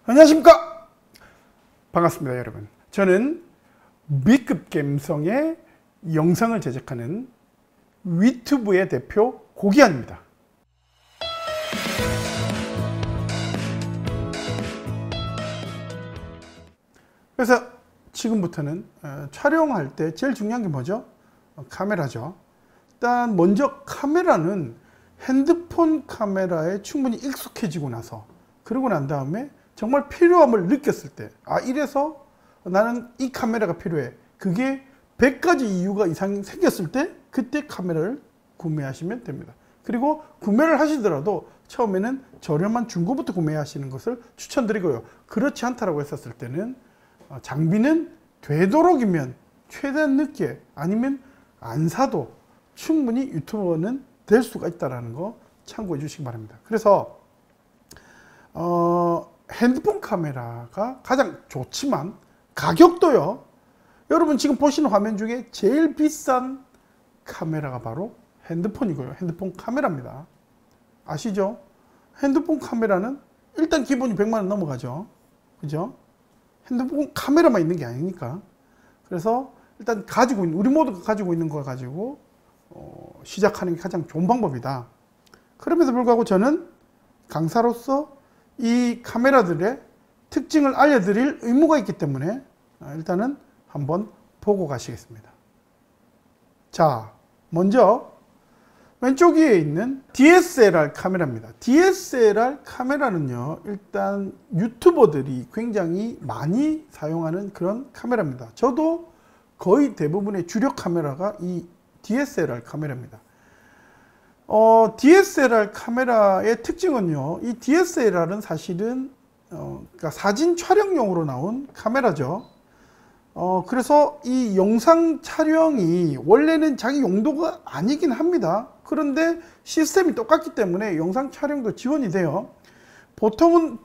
안녕하십니까, 반갑습니다 여러분. 저는 B급 감성의 영상을 제작하는 위튜브의 대표 고기환입니다. 그래서 지금부터는 촬영할 때 제일 중요한 게 뭐죠? 카메라죠. 일단 먼저 카메라는 핸드폰 카메라에 충분히 익숙해지고 나서, 그러고 난 다음에 정말 필요함을 느꼈을 때, 이래서 나는 이 카메라가 필요해, 그게 100가지 이유가 이상 생겼을 때 그때 카메라를 구매하시면 됩니다. 그리고 구매를 하시더라도 처음에는 저렴한 중고부터 구매하시는 것을 추천드리고요. 그렇지 않다라고 했었을 때는 장비는 되도록이면 최대한 늦게, 아니면 안 사도 충분히 유튜버는 될 수가 있다는 거 참고해 주시기 바랍니다. 그래서 핸드폰 카메라가 가장 좋지만 가격도요, 여러분 지금 보시는 화면 중에 제일 비싼 카메라가 바로 핸드폰이고요. 핸드폰 카메라입니다. 아시죠? 핸드폰 카메라는 일단 기본이 100만 원 넘어가죠. 그죠? 핸드폰 카메라만 있는 게 아니니까. 그래서 일단 가지고 있는, 우리 모두가 가지고 있는 걸 가지고 시작하는 게 가장 좋은 방법이다. 그럼에도 불구하고 저는 강사로서 이 카메라들의 특징을 알려드릴 의무가 있기 때문에 일단은 한번 보고 가시겠습니다. 자, 먼저 왼쪽 위에 있는 DSLR 카메라입니다. DSLR 카메라는요, 일단 유튜버들이 굉장히 많이 사용하는 그런 카메라입니다. 저도 거의 대부분의 주력 카메라가 이 DSLR 카메라입니다. DSLR 카메라의 특징은요, 이 DSLR은 사실은 그러니까 사진 촬영용으로 나온 카메라죠. 그래서 이 영상 촬영이 원래는 자기 용도가 아니긴 합니다. 그런데 시스템이 똑같기 때문에 영상 촬영도 지원이 돼요. 보통은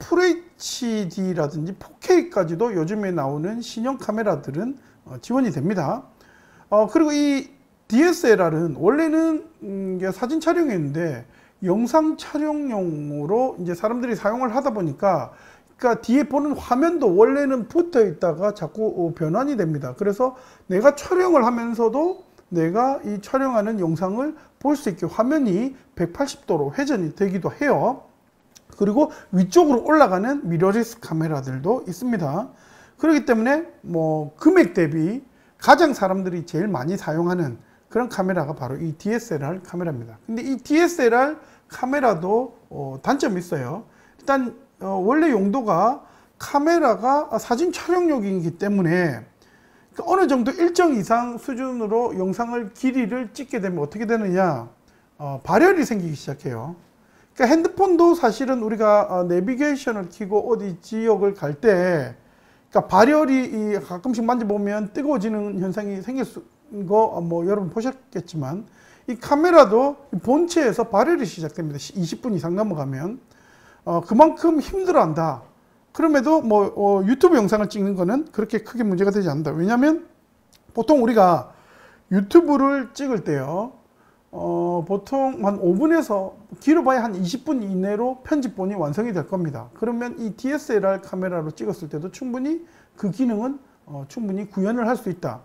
FHD라든지 4K까지도 요즘에 나오는 신형 카메라들은 지원이 됩니다. 그리고 이 DSLR은 원래는 사진 촬영이었는데 영상 촬영용으로 이제 사람들이 사용을 하다 보니까, 그러니까 뒤에 보는 화면도 원래는 붙어 있다가 자꾸 변환이 됩니다. 그래서 내가 촬영을 하면서도 내가 이 촬영하는 영상을 볼 수 있게 화면이 180도로 회전이 되기도 해요. 그리고 위쪽으로 올라가는 미러리스 카메라들도 있습니다. 그렇기 때문에 뭐 금액 대비 가장 사람들이 제일 많이 사용하는 그런 카메라가 바로 이 DSLR 카메라입니다. 근데 이 DSLR 카메라도 단점이 있어요. 일단 원래 용도가 카메라가 사진 촬영용이기 때문에 어느 정도 일정 이상 수준으로 영상을 길이를 찍게 되면 어떻게 되느냐, 발열이 생기기 시작해요. 그러니까 핸드폰도 사실은 우리가 내비게이션을 켜고 어디 지역을 갈 때, 그러니까 발열이 가끔씩 만져보면 뜨거워지는 현상이 생길 거 뭐 여러분 보셨겠지만, 이 카메라도 본체에서 발열이 시작됩니다. 20분 이상 넘어가면 그만큼 힘들어한다. 그럼에도 뭐 유튜브 영상을 찍는 거는 그렇게 크게 문제가 되지 않는다. 왜냐하면 보통 우리가 유튜브를 찍을 때요, 보통 한 5분에서 길어봐야 한 20분 이내로 편집본이 완성이 될 겁니다. 그러면 이 DSLR 카메라로 찍었을 때도 충분히 그 기능은 충분히 구현을 할 수 있다.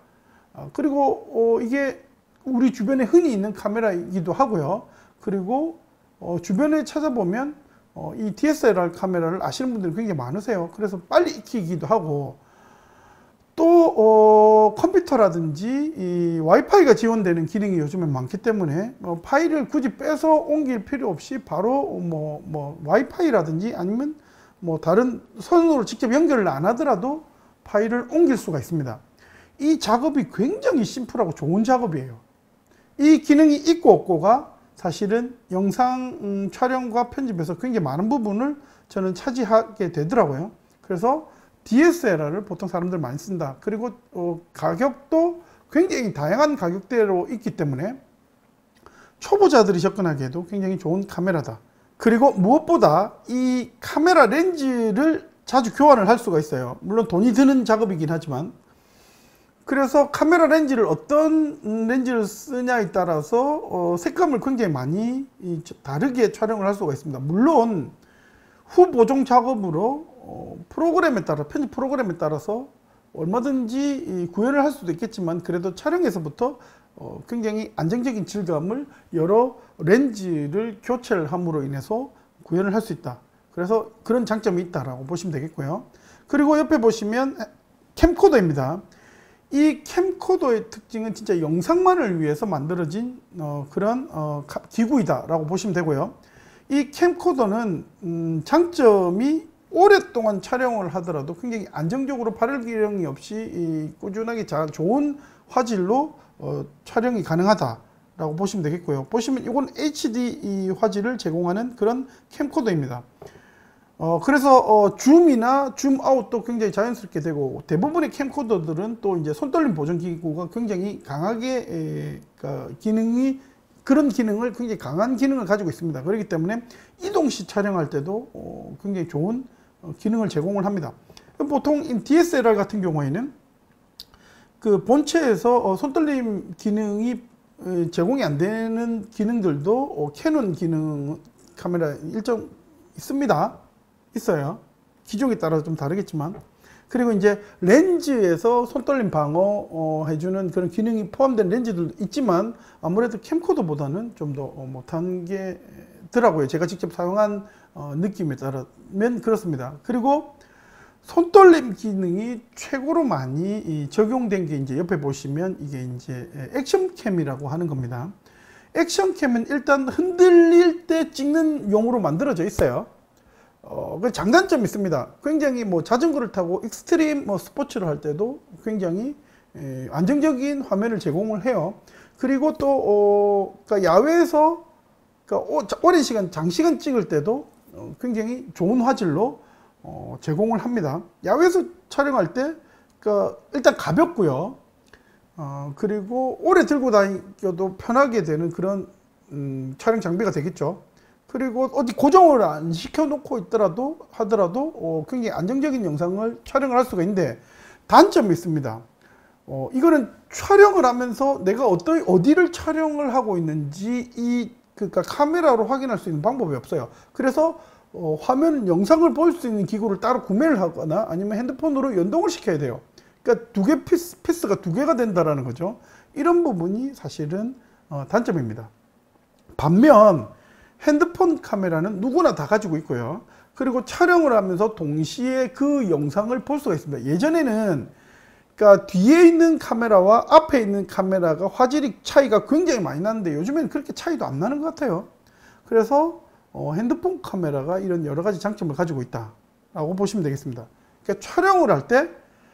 그리고 이게 우리 주변에 흔히 있는 카메라이기도 하고요. 그리고 주변에 찾아보면 이 DSLR 카메라를 아시는 분들이 굉장히 많으세요. 그래서 빨리 익히기도 하고, 또 컴퓨터라든지 이 와이파이가 지원되는 기능이 요즘에 많기 때문에 파일을 굳이 빼서 옮길 필요 없이 바로 뭐 와이파이라든지 아니면 뭐 다른 선으로 직접 연결을 안 하더라도 파일을 옮길 수가 있습니다. 이 작업이 굉장히 심플하고 좋은 작업이에요. 이 기능이 있고 없고가 사실은 영상 촬영과 편집에서 굉장히 많은 부분을 저는 차지하게 되더라고요. 그래서 DSLR을 보통 사람들 많이 쓴다. 그리고 가격도 굉장히 다양한 가격대로 있기 때문에 초보자들이 접근하기에도 굉장히 좋은 카메라다. 그리고 무엇보다 이 카메라 렌즈를 자주 교환을 할 수가 있어요. 물론 돈이 드는 작업이긴 하지만, 그래서 카메라 렌즈를 어떤 렌즈를 쓰냐에 따라서 색감을 굉장히 많이 다르게 촬영을 할 수가 있습니다. 물론 후보정 작업으로 프로그램에 따라, 편집 프로그램에 따라서 얼마든지 구현을 할 수도 있겠지만, 그래도 촬영에서부터 굉장히 안정적인 질감을 여러 렌즈를 교체를 함으로 인해서 구현을 할 수 있다. 그래서 그런 장점이 있다라고 보시면 되겠고요. 그리고 옆에 보시면 캠코더입니다. 이 캠코더의 특징은 진짜 영상만을 위해서 만들어진 그런 기구이다 라고 보시면 되고요. 이 캠코더는 장점이 오랫동안 촬영을 하더라도 굉장히 안정적으로 발열 기령이 없이 꾸준하게 좋은 화질로 촬영이 가능하다 라고 보시면 되겠고요. 보시면 이건 HD 화질을 제공하는 그런 캠코더입니다. 그래서 줌이나 줌아웃도 굉장히 자연스럽게 되고, 대부분의 캠코더들은 또 이제 손떨림 보정 기구가 굉장히 강하게 그런 기능을, 굉장히 강한 기능을 가지고 있습니다. 그렇기 때문에 이동 시 촬영할 때도 굉장히 좋은 기능을 제공을 합니다. 보통 DSLR 같은 경우에는 그 본체에서 손떨림 기능이 제공이 안 되는 기능들도 캐논 기능 카메라 일정 있어요. 기종에 따라서 좀 다르겠지만. 그리고 이제 렌즈에서 손떨림 방어 해주는 그런 기능이 포함된 렌즈들도 있지만, 아무래도 캠코더보다는 좀 더 못한 게 더라고요. 제가 직접 사용한 느낌에 따르면 그렇습니다. 그리고 손떨림 기능이 최고로 많이 적용된 게 이제 옆에 보시면 이게 이제 액션캠이라고 하는 겁니다. 액션캠은 일단 흔들릴 때 찍는 용으로 만들어져 있어요. 그 장단점이 있습니다. 굉장히 자전거를 타고 익스트림 스포츠를 할 때도 굉장히 안정적인 화면을 제공을 해요. 그리고 또 그러니까 야외에서 오랜 시간, 장시간 찍을 때도 굉장히 좋은 화질로 제공을 합니다. 야외에서 촬영할 때 일단 가볍고요. 그리고 오래 들고 다니기도 편하게 되는 그런 촬영 장비가 되겠죠. 그리고 어디 고정을 안 시켜놓고 하더라도 굉장히 안정적인 영상을 촬영을 할 수가 있는데, 단점이 있습니다. 이거는 촬영을 하면서 내가 어디를 촬영을 하고 있는지 그러니까 카메라로 확인할 수 있는 방법이 없어요. 그래서 화면 영상을 볼 수 있는 기구를 따로 구매를 하거나 아니면 핸드폰으로 연동을 시켜야 돼요. 그러니까 피스가 두 개가 된다라는 거죠. 이런 부분이 사실은 단점입니다. 반면 핸드폰 카메라는 누구나 다 가지고 있고요. 그리고 촬영을 하면서 동시에 그 영상을 볼 수가 있습니다. 예전에는 그러니까 뒤에 있는 카메라와 앞에 있는 카메라가 화질이 차이가 굉장히 많이 나는데, 요즘에는 그렇게 차이도 안 나는 것 같아요. 그래서 핸드폰 카메라가 이런 여러 가지 장점을 가지고 있다라고 보시면 되겠습니다. 그러니까 촬영을 할 때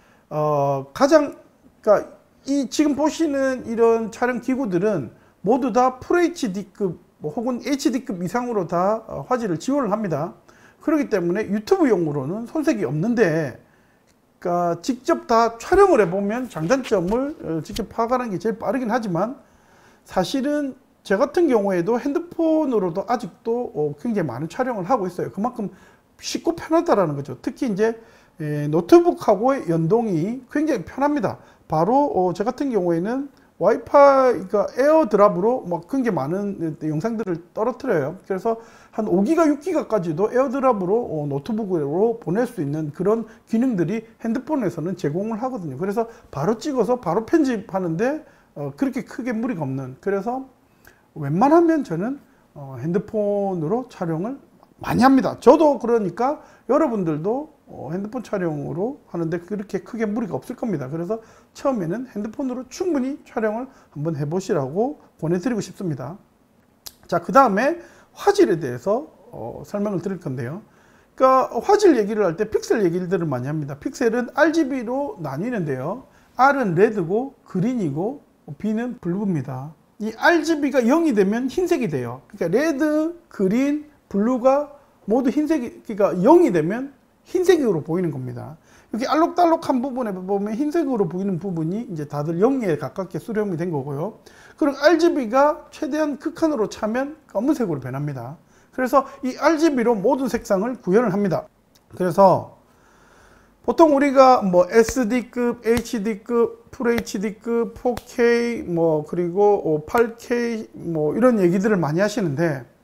그러니까 지금 보시는 이런 촬영 기구들은 모두 다 FHD급 혹은 HD급 이상으로 다 화질을 지원을 합니다. 그렇기 때문에 유튜브용으로는 손색이 없는데, 그러니까 직접 다 촬영을 해보면 장단점을 직접 파악하는 게 제일 빠르긴 하지만, 사실은 저 같은 경우에도 핸드폰으로도 아직도 굉장히 많은 촬영을 하고 있어요. 그만큼 쉽고 편하다라는 거죠. 특히 이제 노트북하고의 연동이 굉장히 편합니다. 바로 저 같은 경우에는 와이파이가 에어드랍으로 굉장히 많은 영상들을 떨어뜨려요. 그래서 한 5기가, 6기가까지도 에어드랍으로 노트북으로 보낼 수 있는 그런 기능들이 핸드폰에서는 제공을 하거든요. 그래서 바로 찍어서 바로 편집하는데 그렇게 크게 무리가 없는, 그래서 웬만하면 저는 핸드폰으로 촬영을 많이 합니다. 저도 그러니까 여러분들도 핸드폰 촬영으로 하는데 그렇게 크게 무리가 없을 겁니다. 그래서 처음에는 핸드폰으로 충분히 촬영을 한번 해보시라고 권해드리고 싶습니다. 자, 그 다음에 화질에 대해서 설명을 드릴 건데요. 그러니까 화질 얘기를 할 때 픽셀 얘기들을 많이 합니다. 픽셀은 RGB로 나뉘는데요. R은 레드고 그린이고 B는 블루입니다. 이 RGB가 0이 되면 흰색이 돼요. 그러니까 레드, 그린, 블루가 모두 흰색이, 그러니까 0이 되면 흰색으로 보이는 겁니다. 여기 알록달록한 부분에 보면 흰색으로 보이는 부분이 이제 다들 0에 가깝게 수렴이 된 거고요. 그리고 RGB가 최대한 극한으로 차면 검은색으로 변합니다. 그래서 이 RGB로 모든 색상을 구현을 합니다. 그래서 보통 우리가 SD급, HD급, FHD급, 4K, 그리고 8K, 이런 얘기들을 많이 하시는데,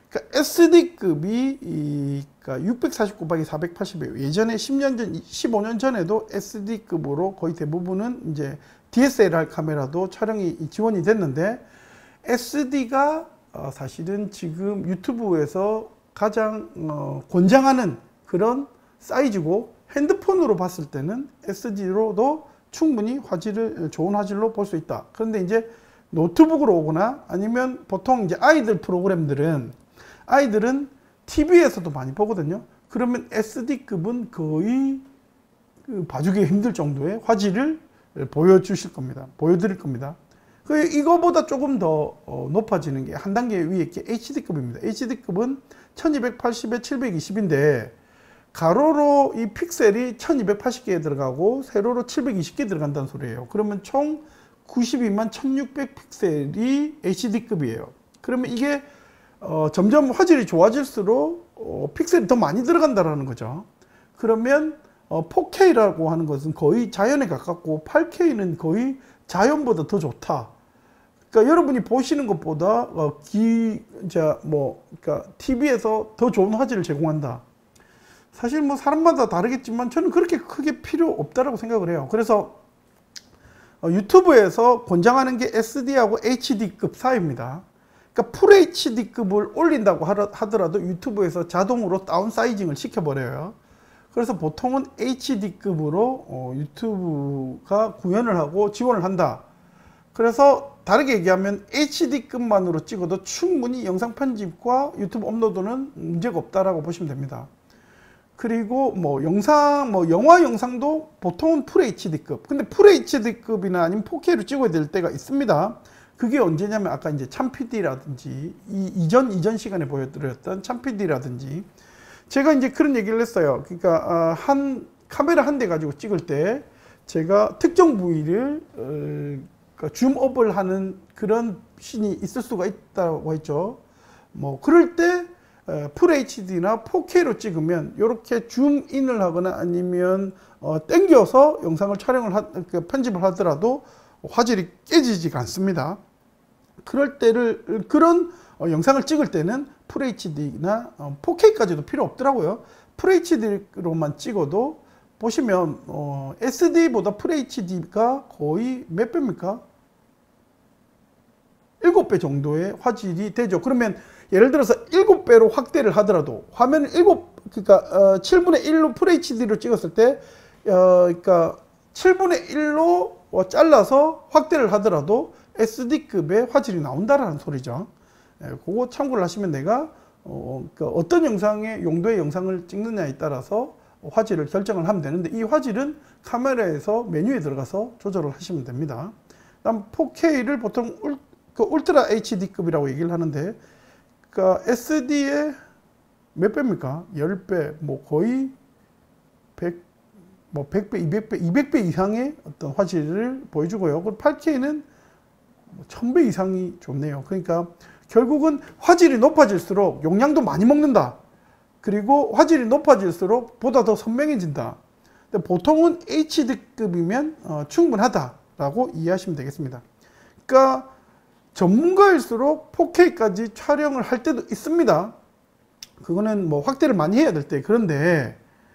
그러니까 SD급이 그러니까 640 곱하기 480이에요. 예전에 10년 전, 15년 전에도 SD급으로 거의 대부분은 이제 DSLR 카메라도 촬영이 지원이 됐는데, SD가 사실은 지금 유튜브에서 가장 권장하는 그런 사이즈고, 핸드폰으로 봤을 때는 SD로도 충분히 좋은 화질로 볼 수 있다. 그런데 이제 노트북으로 오거나 아니면 보통 이제 아이들은 TV에서도 많이 보거든요. 그러면 SD급은 거의 봐주기 힘들 정도의 화질을 보여드릴 겁니다. 이거보다 조금 더 높아지는 게 한 단계 위에 게 HD급입니다. HD급은 1280에 720인데 가로로 이 픽셀이 1280개 들어가고 세로로 720개 들어간다는 소리예요. 그러면 총 92만 1600 픽셀이 HD급이에요. 그러면 이게 점점 화질이 좋아질수록 픽셀이 더 많이 들어간다는 거죠. 그러면 4K라고 하는 것은 거의 자연에 가깝고 8K는 거의 자연보다 더 좋다. 그러니까 여러분이 보시는 것보다 그러니까 TV에서 더 좋은 화질을 제공한다. 사실 뭐 사람마다 다르겠지만 저는 그렇게 크게 필요 없다라고 생각을 해요. 그래서 유튜브에서 권장하는 게 SD하고 HD급 사이입니다. 그러니까 풀 HD급을 올린다고 하더라도 유튜브에서 자동으로 다운 사이징을 시켜버려요. 그래서 보통은 HD급으로 유튜브가 구현을 하고 지원을 한다. 그래서 다르게 얘기하면 HD급만으로 찍어도 충분히 영상 편집과 유튜브 업로드는 문제가 없다라고 보시면 됩니다. 그리고 영화 영상도 보통은 풀 HD급. 근데 풀 HD급이나 아니면 4K로 찍어야 될 때가 있습니다. 그게 언제냐면 아까 이제 참PD라든지 이전 시간에 보여드렸던 참PD라든지 제가 이제 그런 얘기를 했어요. 그러니까 카메라 한 대 가지고 찍을 때 제가 특정 부위를 줌업을 하는 그런 씬이 있을 수가 있다고 했죠. 그럴 때 풀 HD나 4K로 찍으면 이렇게 줌인을 하거나 아니면 당겨서 영상을 편집을 하더라도 화질이 깨지지가 않습니다. 그런 영상을 찍을 때는 풀 HD나 4K까지도 필요 없더라고요. 풀 HD로만 찍어도 보시면 SD보다 풀 HD가 거의 몇 배입니까? 7배 정도의 화질이 되죠. 그러면 예를 들어서 7배로 확대를 하더라도 화면을 7분의 1로 풀 HD로 찍었을 때 그러니까 7분의 1로 잘라서 확대를 하더라도 SD급의 화질이 나온다라는 소리죠. 그거 참고를 하시면 내가 어떤 용도의 영상을 찍느냐에 따라서 화질을 결정을 하면 되는데, 이 화질은 카메라에서 메뉴에 들어가서 조절을 하시면 됩니다. 다음 4K를 보통 울트라 HD급이라고 얘기를 하는데, 그러니까 SD의 몇 배입니까? 10배, 거의 100배, 200배, 200배 이상의 어떤 화질을 보여주고요. 그리고 8K는 1000배 이상이 좋네요. 그러니까 결국은 화질이 높아질수록 용량도 많이 먹는다. 그리고 화질이 높아질수록 보다 더 선명해진다. 근데 보통은 HD급이면 충분하다라고 이해하시면 되겠습니다. 그러니까 전문가일수록 4K까지 촬영을 할 때도 있습니다. 그거는 확대를 많이 해야 될 때. 그런데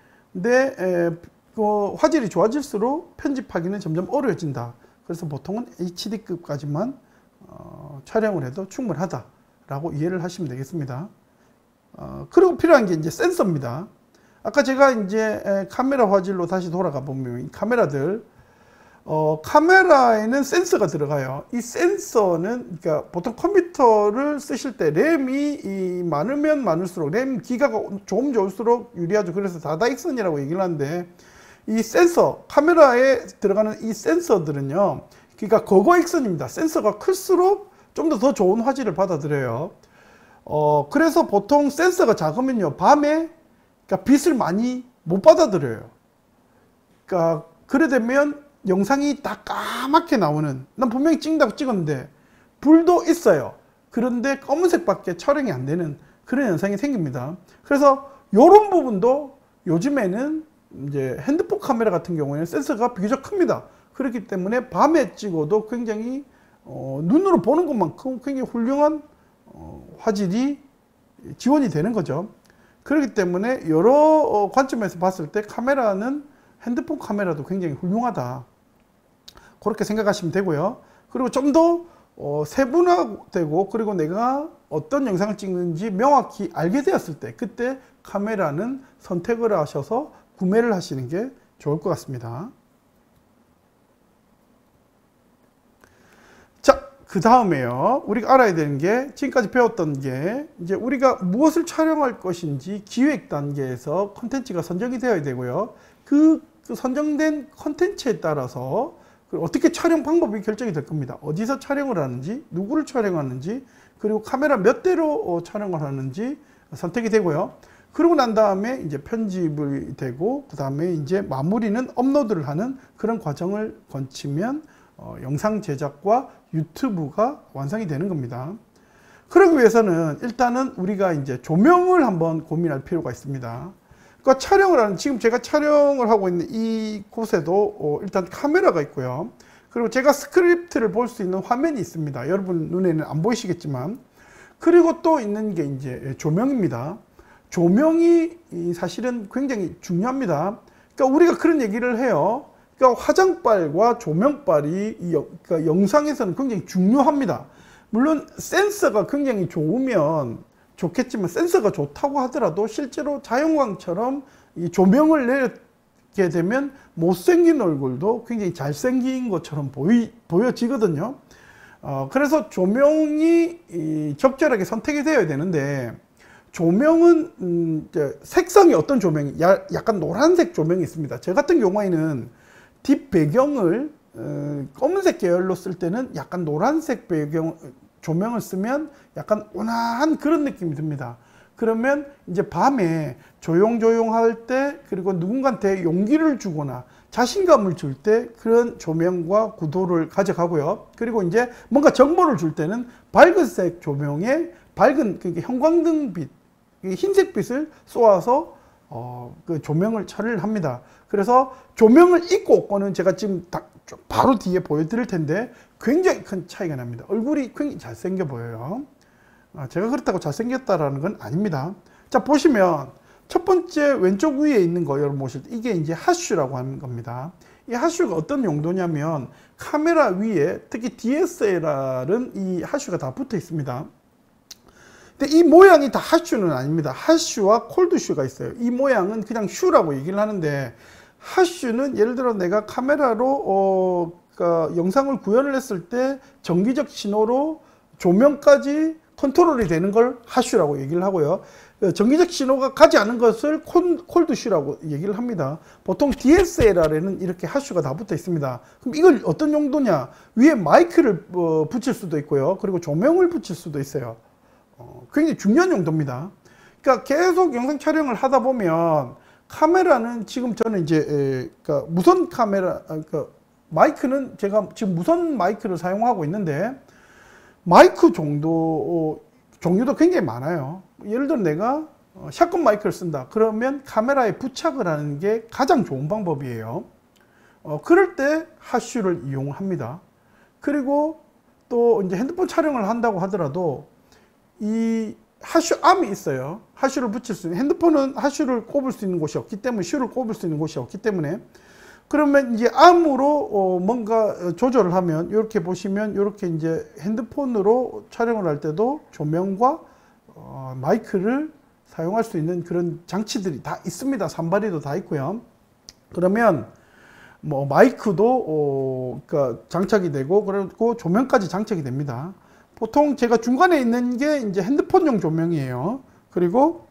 화질이 좋아질수록 편집하기는 점점 어려워진다. 그래서 보통은 HD급까지만 촬영을 해도 충분하다라고 이해를 하시면 되겠습니다. 그리고 필요한 게 이제 센서입니다. 아까 제가 이제 카메라 화질로 다시 돌아가 보면 이 카메라들 카메라에는 센서가 들어가요. 이 센서는 그러니까 보통 컴퓨터를 쓰실 때 램이 많으면 많을수록 램 기가가 좋으면 좋을수록 유리하죠. 그래서 다다익선이라고 얘기를 하는데, 이 센서, 카메라에 들어가는 이 센서들은요, 그러니까 거거익선입니다. 센서가 클수록 좀 더 좋은 화질을 받아들여요. 그래서 보통 센서가 작으면요, 밤에 그러니까 빛을 많이 못 받아들여요. 그러니까 그래 되면 영상이 다 까맣게 나오는, 난 분명히 찍는다고 찍었는데 불도 있어요. 그런데 검은색밖에 촬영이 안 되는 그런 현상이 생깁니다. 그래서 이런 부분도 요즘에는 이제 핸드폰 카메라 같은 경우에는 센서가 비교적 큽니다. 그렇기 때문에 밤에 찍어도 굉장히 눈으로 보는 것만큼 굉장히 훌륭한 화질이 지원이 되는 거죠. 그렇기 때문에 여러 관점에서 봤을 때 카메라는 핸드폰 카메라도 굉장히 훌륭하다. 그렇게 생각하시면 되고요. 그리고 좀 더 세분화되고 그리고 내가 어떤 영상을 찍는지 명확히 알게 되었을 때 그때 카메라는 선택을 하셔서 구매를 하시는 게 좋을 것 같습니다. 자, 그 다음에요. 우리가 알아야 되는 게 지금까지 배웠던 게 이제 우리가 무엇을 촬영할 것인지 기획 단계에서 컨텐츠가 선정이 되어야 되고요. 그 선정된 컨텐츠에 따라서 어떻게 촬영 방법이 결정이 될 겁니다. 어디서 촬영을 하는지, 누구를 촬영하는지, 그리고 카메라 몇 대로 촬영을 하는지 선택이 되고요. 그러고 난 다음에 이제 편집이 되고, 그 다음에 이제 마무리는 업로드를 하는 그런 과정을 거치면 영상 제작과 유튜브가 완성이 되는 겁니다. 그러기 위해서는 일단은 우리가 이제 조명을 한번 고민할 필요가 있습니다. 그러니까 촬영을 하는, 지금 제가 촬영을 하고 있는 이 곳에도 일단 카메라가 있고요. 그리고 제가 스크립트를 볼 수 있는 화면이 있습니다. 여러분 눈에는 안 보이시겠지만. 그리고 또 있는 게 이제 조명입니다. 조명이 사실은 굉장히 중요합니다. 그러니까 우리가 그런 얘기를 해요. 그러니까 화장빨과 조명빨이 그러니까 영상에서는 굉장히 중요합니다. 물론 센서가 굉장히 좋으면 좋겠지만 센서가 좋다고 하더라도 실제로 자연광처럼 이 조명을 내리게 되면 못생긴 얼굴도 굉장히 잘생긴 것처럼 보여지거든요. 그래서 조명이 적절하게 선택이 되어야 되는데, 조명은 색상이 어떤 조명이 약간 노란색 조명이 있습니다. 저 같은 경우에는 뒷 배경을 검은색 계열로 쓸 때는 약간 노란색 배경 조명을 쓰면 약간 온화한 그런 느낌이 듭니다. 그러면 이제 밤에 조용조용할 때, 그리고 누군가한테 용기를 주거나 자신감을 줄 때 그런 조명과 구도를 가져가고요. 그리고 이제 뭔가 정보를 줄 때는 밝은색 조명에 밝은 형광등빛, 흰색빛을 쏘아서 그 조명을 처리를 합니다. 그래서 조명을 있고 없고는 제가 지금 바로 뒤에 보여드릴 텐데 굉장히 큰 차이가 납니다. 얼굴이 굉장히 잘생겨 보여요. 제가 그렇다고 잘생겼다라는 건 아닙니다. 자, 보시면 첫 번째 왼쪽 위에 있는 거 여러분 보실 때 이게 이제 핫슈라고 하는 겁니다. 이 핫슈가 어떤 용도냐면 카메라 위에 특히 DSLR은 이 핫슈가 다 붙어 있습니다. 근데 이 모양이 다 핫슈는 아닙니다. 핫슈와 콜드슈가 있어요. 이 모양은 그냥 슈라고 얘기를 하는데, 핫슈는 예를 들어 내가 카메라로 그러니까 영상을 구현을 했을 때 정기적 신호로 조명까지 컨트롤이 되는 걸 핫슈라고 얘기를 하고요. 정기적 신호가 가지 않은 것을 콜드슈라고 얘기를 합니다. 보통 DSLR에는 이렇게 핫슈가 다 붙어 있습니다. 그럼 이걸 어떤 용도냐? 위에 마이크를 붙일 수도 있고요. 그리고 조명을 붙일 수도 있어요. 굉장히 중요한 용도입니다. 그러니까 계속 영상 촬영을 하다 보면 카메라는 지금 저는 이제 그러니까 무선 카메라, 그러니까 마이크는 제가 지금 무선 마이크를 사용하고 있는데 마이크 종류도 굉장히 많아요. 예를 들어 내가 샷건 마이크를 쓴다. 그러면 카메라에 부착을 하는 게 가장 좋은 방법이에요. 그럴 때 핫슈를 이용합니다. 그리고 또 이제 핸드폰 촬영을 한다고 하더라도 이 핫슈 암이 있어요. 핫슈를 붙일 수 있는, 핸드폰은 핫슈를 꼽을 수 있는 곳이 없기 때문에, 슈를 꼽을 수 있는 곳이 없기 때문에, 그러면 이제 암으로 뭔가 조절을 하면 이렇게 보시면 이렇게 이제 핸드폰으로 촬영을 할 때도 조명과 마이크를 사용할 수 있는 그런 장치들이 다 있습니다. 산발이도 다 있고요. 그러면 뭐 마이크도 그러니까 장착이 되고, 그리고 조명까지 장착이 됩니다. 보통 제가 중간에 있는 게 이제 핸드폰용 조명이에요. 그리고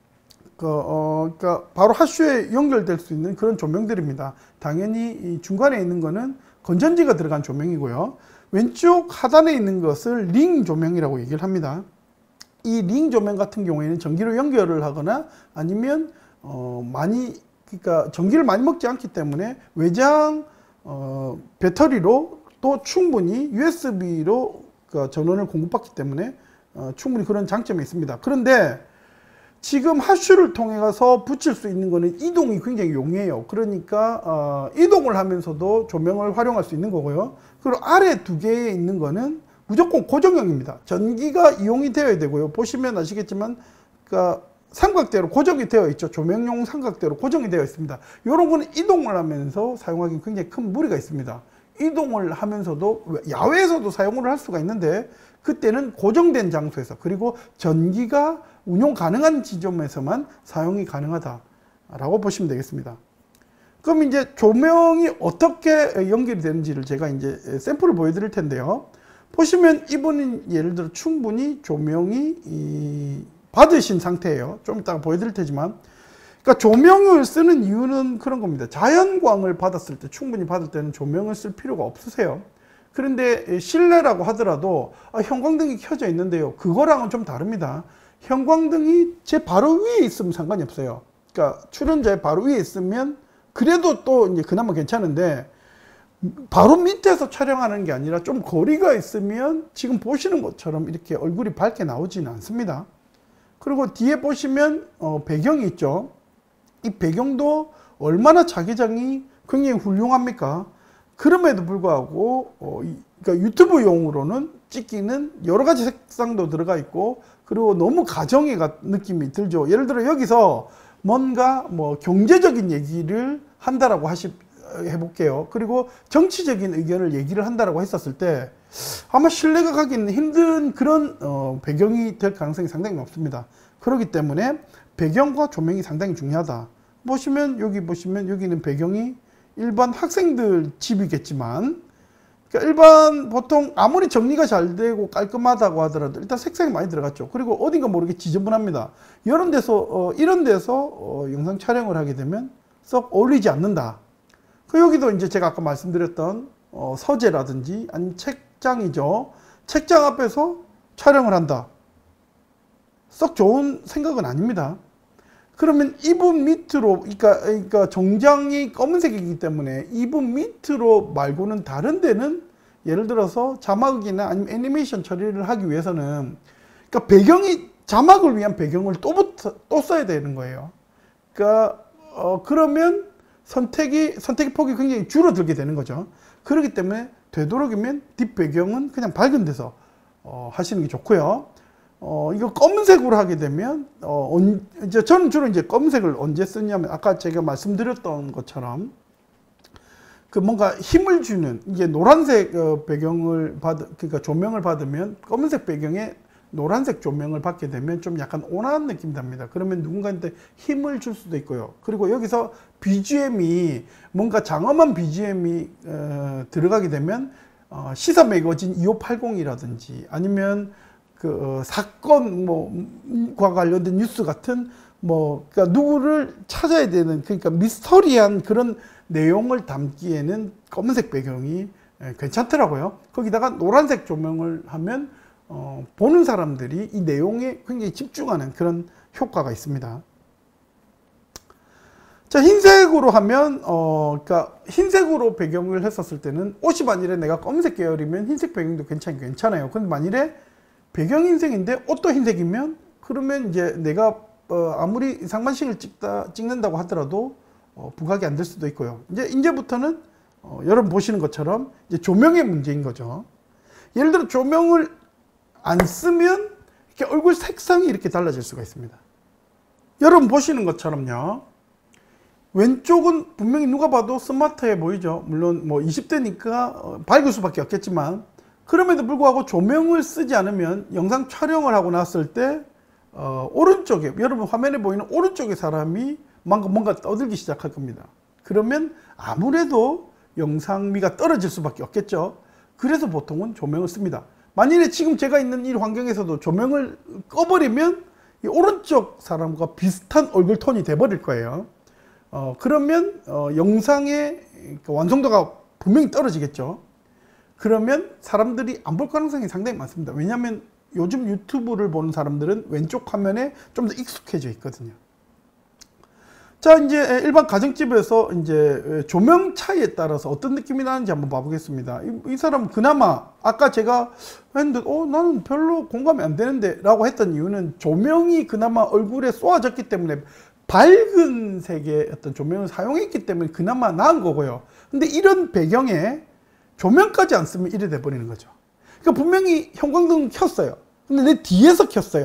그러니까 바로 핫슈에 연결될 수 있는 그런 조명들입니다. 당연히 이 중간에 있는 거는 건전지가 들어간 조명이고요. 왼쪽 하단에 있는 것을 링 조명이라고 얘기를 합니다. 이 링 조명 같은 경우에는 전기로 연결을 하거나 아니면 그러니까 전기를 많이 먹지 않기 때문에 외장 배터리로 또 충분히 USB로 전원을 공급받기 때문에 충분히 그런 장점이 있습니다. 그런데 지금 핫슈를 통해 가서 붙일 수 있는 거는 이동이 굉장히 용이해요. 그러니까 이동을 하면서도 조명을 활용할 수 있는 거고요. 그리고 아래 두 개에 있는 거는 무조건 고정형입니다. 전기가 이용이 되어야 되고요. 보시면 아시겠지만 그러니까 삼각대로 고정이 되어 있죠. 조명용 삼각대로 고정이 되어 있습니다. 이런 거는 이동을 하면서 사용하기 굉장히 큰 무리가 있습니다. 이동을 하면서도 야외에서도 사용을 할 수가 있는데 그때는 고정된 장소에서 그리고 전기가 운용 가능한 지점에서만 사용이 가능하다라고 보시면 되겠습니다. 그럼 이제 조명이 어떻게 연결이 되는지를 제가 이제 샘플을 보여드릴 텐데요. 보시면 이분은 예를 들어 충분히 조명이 받으신 상태예요. 좀 이따가 보여드릴 테지만, 그러니까 조명을 쓰는 이유는 그런 겁니다. 자연광을 받았을 때, 충분히 받을 때는 조명을 쓸 필요가 없으세요. 그런데 실내라고 하더라도 형광등이 켜져 있는데요. 그거랑은 좀 다릅니다. 형광등이 제 바로 위에 있으면 상관이 없어요. 그러니까 출연자의 바로 위에 있으면 그래도 또 이제 그나마 괜찮은데, 바로 밑에서 촬영하는 게 아니라 좀 거리가 있으면 지금 보시는 것처럼 이렇게 얼굴이 밝게 나오지는 않습니다. 그리고 뒤에 보시면 배경이 있죠. 이 배경도 얼마나 자기장이 굉장히 훌륭합니까? 그럼에도 불구하고 그러니까 유튜브용으로는 찍기는 여러 가지 색상도 들어가 있고, 그리고 너무 가정의 느낌이 들죠. 예를 들어 여기서 뭔가 뭐 경제적인 얘기를 한다라고 해볼게요. 그리고 정치적인 의견을 얘기를 한다라고 했었을 때 아마 신뢰가 가기는 힘든 그런 배경이 될 가능성이 상당히 높습니다. 그렇기 때문에 배경과 조명이 상당히 중요하다. 보시면 여기 보시면 여기는 배경이 일반 학생들 집이겠지만, 그러니까 일반 보통 아무리 정리가 잘 되고 깔끔하다고 하더라도 일단 색상이 많이 들어갔죠. 그리고 어딘가 모르게 지저분합니다. 이런 데서 영상 촬영을 하게 되면 썩 어울리지 않는다. 여기도 이제 제가 아까 말씀드렸던 서재라든지 아니면 책장이죠. 책장 앞에서 촬영을 한다. 썩 좋은 생각은 아닙니다. 그러면 이분 밑으로, 그러니까 정장이 검은색이기 때문에 이분 밑으로 말고는 다른 데는 예를 들어서 자막이나 아니면 애니메이션 처리를 하기 위해서는, 그러니까 배경이 자막을 위한 배경을 또 써야 되는 거예요. 그러니까 그러면 선택의 폭이 굉장히 줄어들게 되는 거죠. 그렇기 때문에 되도록이면 뒷배경은 그냥 밝은 데서 하시는 게 좋고요. 이거 검은색으로 하게 되면 이제 저는 주로 이제 검은색을 언제 쓰냐면, 아까 제가 말씀드렸던 것처럼 그 뭔가 힘을 주는, 이게 노란색 그러니까 조명을 받으면 검은색 배경에 노란색 조명을 받게 되면 좀 약간 온화한 느낌이 납니다. 그러면 누군가한테 힘을 줄 수도 있고요. 그리고 여기서 BGM이 뭔가 장엄한 BGM이 들어가게 되면 시사 매거진 2580이라든지 아니면 그 사건과 관련된 뉴스 같은 그러니까 누구를 찾아야 되는, 그러니까 미스터리한 그런 내용을 담기에는 검은색 배경이 괜찮더라고요. 거기다가 노란색 조명을 하면 보는 사람들이 이 내용에 굉장히 집중하는 그런 효과가 있습니다. 자, 흰색으로 하면 그러니까 흰색으로 배경을 했었을 때는 옷이 만일에 내가 검은색 계열이면 흰색 배경도 괜찮아요. 근데 만일에 배경 흰색인데 옷도 흰색이면, 그러면 이제 내가 아무리 상반신을 찍는다고 하더라도 부각이 안 될 수도 있고요. 이제부터는 여러분 보시는 것처럼 이제 조명의 문제인 거죠. 예를 들어 조명을 안 쓰면 이렇게 얼굴 색상이 이렇게 달라질 수가 있습니다. 여러분 보시는 것처럼요. 왼쪽은 분명히 누가 봐도 스마트해 보이죠. 물론 뭐 20대니까 밝을 수밖에 없겠지만, 그럼에도 불구하고 조명을 쓰지 않으면 영상 촬영을 하고 났을 때 오른쪽에, 여러분 화면에 보이는 오른쪽에 사람이 뭔가 떠들기 시작할 겁니다. 그러면 아무래도 영상미가 떨어질 수밖에 없겠죠. 그래서 보통은 조명을 씁니다. 만일에 지금 제가 있는 이 환경에서도 조명을 꺼버리면 이 오른쪽 사람과 비슷한 얼굴 톤이 돼버릴 거예요. 그러면 영상의 완성도가 분명히 떨어지겠죠. 그러면 사람들이 안 볼 가능성이 상당히 많습니다. 왜냐하면 요즘 유튜브를 보는 사람들은 왼쪽 화면에 좀 더 익숙해져 있거든요. 자, 이제 일반 가정집에서 이제 조명 차이에 따라서 어떤 느낌이 나는지 한번 봐보겠습니다. 이 사람은 그나마 아까 제가 했는데 나는 별로 공감이 안 되는데 라고 했던 이유는 조명이 그나마 얼굴에 쏘아졌기 때문에, 밝은 색의 어떤 조명을 사용했기 때문에 그나마 나은 거고요. 근데 이런 배경에 조명까지 안 쓰면 이래 돼버리는 거죠. 그러니까 분명히 형광등 켰어요. 근데 내 뒤에서 켰어요.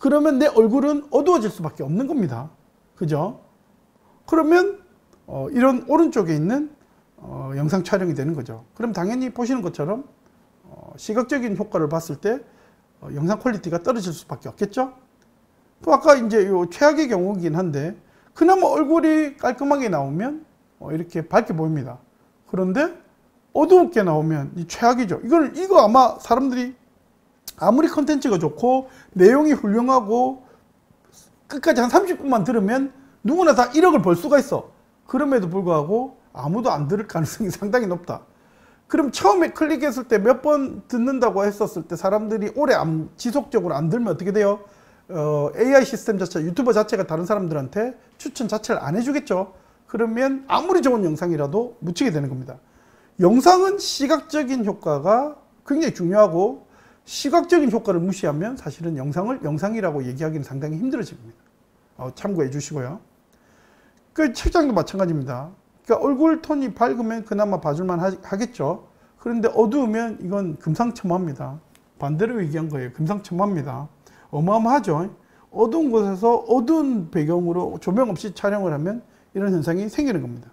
그러면 내 얼굴은 어두워질 수밖에 없는 겁니다. 그죠? 그러면 이런 오른쪽에 있는 영상 촬영이 되는 거죠. 그럼 당연히 보시는 것처럼 시각적인 효과를 봤을 때 영상 퀄리티가 떨어질 수밖에 없겠죠. 또 아까 이제 요 최악의 경우이긴 한데 그나마 얼굴이 깔끔하게 나오면 이렇게 밝게 보입니다. 그런데 어둡게 나오면 이 최악이죠. 이거 아마 사람들이 아무리 컨텐츠가 좋고 내용이 훌륭하고 끝까지 한 30분만 들으면 누구나 다 1억을 벌 수가 있어. 그럼에도 불구하고 아무도 안 들을 가능성이 상당히 높다. 그럼 처음에 클릭했을 때 몇 번 듣는다고 했었을 때 사람들이 오래 지속적으로 안 들면 어떻게 돼요? AI 시스템 자체, 유튜버 자체가 다른 사람들한테 추천 자체를 안 해주겠죠. 그러면 아무리 좋은 영상이라도 묻히게 되는 겁니다. 영상은 시각적인 효과가 굉장히 중요하고 시각적인 효과를 무시하면 사실은 영상을 영상이라고 얘기하기는 상당히 힘들어집니다. 참고해 주시고요. 그 책장도 마찬가지입니다. 그러니까 얼굴 톤이 밝으면 그나마 봐줄만 하겠죠. 그런데 어두우면 이건 금상첨화입니다. 반대로 얘기한 거예요. 금상첨화입니다. 어마어마하죠. 어두운 곳에서 어두운 배경으로 조명 없이 촬영을 하면 이런 현상이 생기는 겁니다.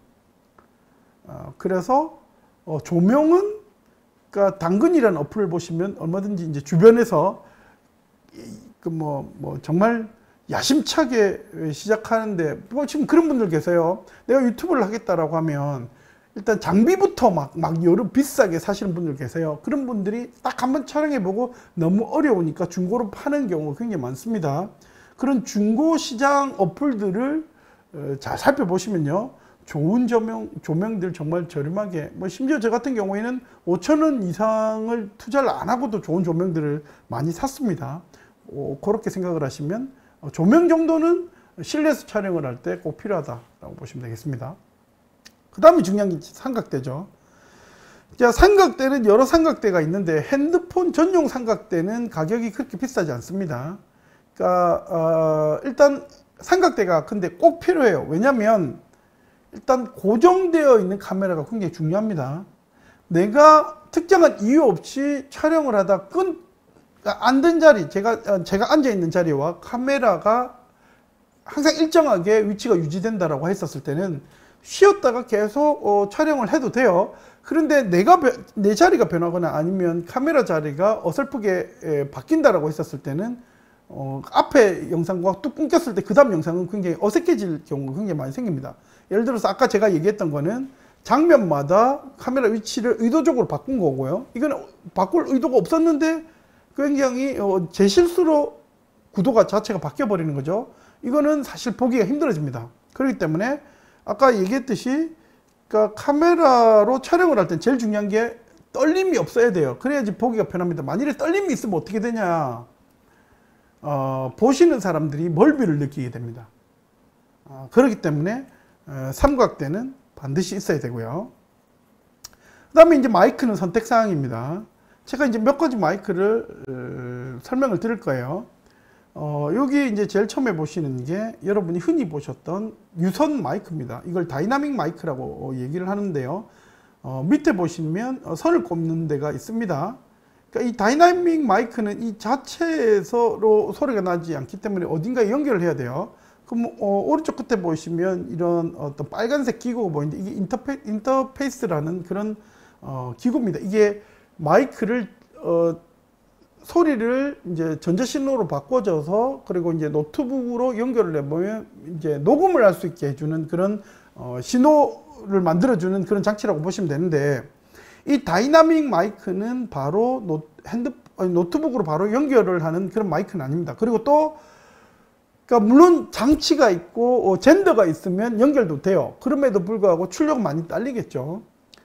그래서 조명은 그러니까 당근이라는 어플을 보시면 얼마든지 이제 주변에서 정말 야심차게 시작하는데 지금 그런 분들 계세요. 내가 유튜브를 하겠다라고 하면 일단 장비부터 막 여러 비싸게 사시는 분들 계세요. 그런 분들이 딱 한번 촬영해보고 너무 어려우니까 중고로 파는 경우가 굉장히 많습니다. 그런 중고 시장 어플들을 잘 살펴보시면요. 좋은 조명들 정말 저렴하게, 심지어 저 같은 경우에는 5,000원 이상을 투자를 안 하고도 좋은 조명들을 많이 샀습니다. 그렇게 생각을 하시면 조명 정도는 실내에서 촬영을 할 때 꼭 필요하다라고 보시면 되겠습니다. 그 다음에 중요한 게 삼각대죠. 자, 삼각대는 여러 삼각대가 있는데 핸드폰 전용 삼각대는 가격이 그렇게 비싸지 않습니다. 그러니까 일단 삼각대가 근데 꼭 필요해요. 왜냐하면 일단 고정되어 있는 카메라가 굉장히 중요합니다. 내가 특정한 이유 없이 촬영을 하다 앉은 자리, 제가 앉아 있는 자리와 카메라가 항상 일정하게 위치가 유지된다라고 했었을 때는 쉬었다가 계속 촬영을 해도 돼요. 그런데 내 자리가 변하거나 아니면 카메라 자리가 어설프게 바뀐다라고 했었을 때는 앞에 영상과 뚝 끊겼을 때 그 다음 영상은 굉장히 어색해질 경우가 굉장히 많이 생깁니다. 예를 들어서 아까 제가 얘기했던 거는 장면마다 카메라 위치를 의도적으로 바꾼 거고요. 이건 바꿀 의도가 없었는데 굉장히 제 실수로 구도가 자체가 바뀌어 버리는 거죠. 이거는 사실 보기가 힘들어집니다. 그렇기 때문에 아까 얘기했듯이 그러니까 카메라로 촬영을 할 때 제일 중요한 게 떨림이 없어야 돼요. 그래야지 보기가 편합니다. 만일에 떨림이 있으면 어떻게 되냐, 보시는 사람들이 멀미를 느끼게 됩니다. 그렇기 때문에 삼각대는 반드시 있어야 되고요. 그 다음에 이제 마이크는 선택사항입니다. 제가 이제 몇 가지 마이크를 설명을 드릴 거예요. 여기 이제 제일 처음에 보시는 게 여러분이 흔히 보셨던 유선 마이크입니다. 이걸 다이나믹 마이크라고 얘기를 하는데요. 밑에 보시면 선을 꼽는 데가 있습니다. 그러니까 이 다이나믹 마이크는 이 자체에서로 소리가 나지 않기 때문에 어딘가에 연결을 해야 돼요. 그럼 오른쪽 끝에 보시면 이런 어떤 빨간색 기구가 보이는데 이게 인터페이스라는 그런 기구입니다. 이게 마이크를 소리를 이제 전자신호로 바꿔줘서 그리고 이제 노트북으로 연결을 해보면 이제 녹음을 할 수 있게 해주는 그런 신호를 만들어주는 그런 장치라고 보시면 되는데, 이 다이나믹 마이크는 바로 노트북으로 바로 연결을 하는 그런 마이크는 아닙니다. 그리고 또 그러니까 물론 장치가 있고 젠더가 있으면 연결도 돼요. 그럼에도 불구하고 출력은 많이 딸리겠죠.